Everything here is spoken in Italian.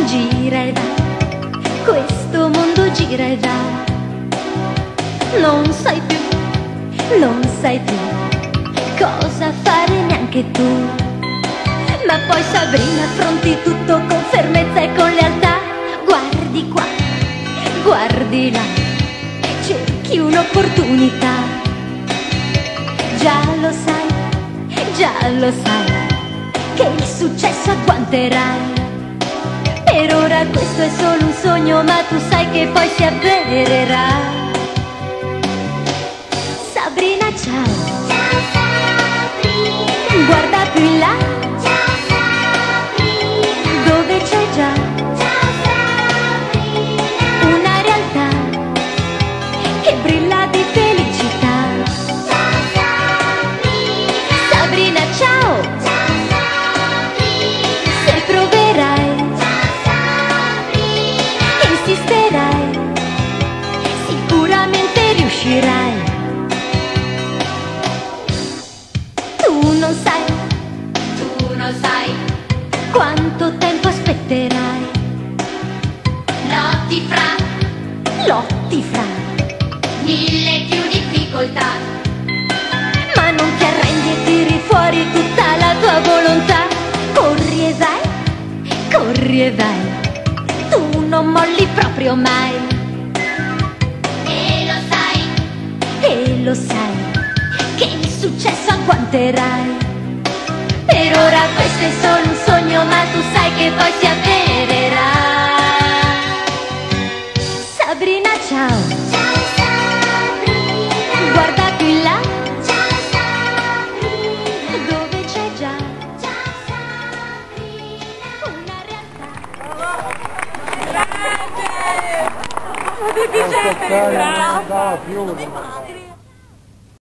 gira e va, questo mondo gira e va. Non sai più cosa fare neanche tu. Ma poi Sabrina affronti tutto con fermezza e con lealtà. Guardi qua, guardi là, cerchi un'opportunità. Già lo sai che il successo agguanterai. Per ora questo è solo un sogno, ma tu sai che poi si avvererà. Sabrina, ciao. Ciao Sabrina. Guarda più in là. Ciao Sabrina. Dove c'è già Ciao Sabrina. una realtà che brilla di felicità. Ciao Sabrina. Sabrina, ciao. Ciao Sabrina. Se proverai, Ciao Sabrina. insisterai, sicuramente riuscirai. Tu non sai quanto tempo aspetterai. Lotti fra Mille più difficoltà. ma non ti arrendi e tiri fuori tutta la tua volontà. Corri e vai, tu non molli proprio mai. E lo sai che il successo agguanterai. Per ora questo è solo un sogno, ma tu sai che poi si avvererà. Sabrina, ciao. Ciao Sabrina. Guarda più in là. Ciao Sabrina. Dove c'è già Ciao Sabrina. una realtà. Grazie! Tutti i